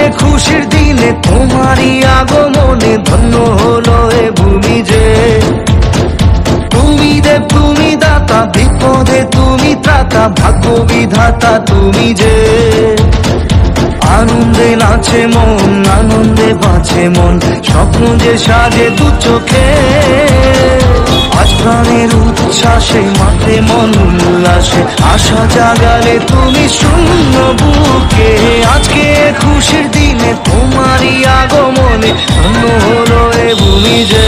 খুশির দিনে তোমারই আগমনে ধন্য হলো এ ভূমি যে। তুমি দেব তুমি দাতা, বিপদে তুমি ত্রাতা, ভাগ্য বিধাতা তুমি যে। আনন্দে নাচে মন, আনন্দে বাঁচে মন, স্বপ্ন যে সাজে দু চোখে। আজ প্রাণের উচ্ছ্বাসে মাঠে মন উল্লাসে, আশা জাগালে তুমি শূন্য বুকে। আজকে খুশির দিনে তোমারই আগমনে ধন্য হলো এ ভূমি যে।